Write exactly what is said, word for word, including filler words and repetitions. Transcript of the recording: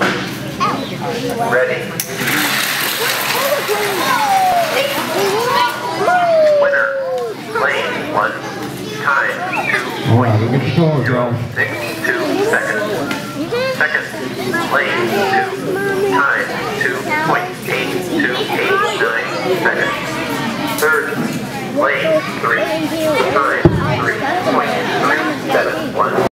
Ready. Winner. Lane one. Time two point zero six two seconds. Second. Lane two. Time two point eight two eight nine seconds. Third. Lane three. Time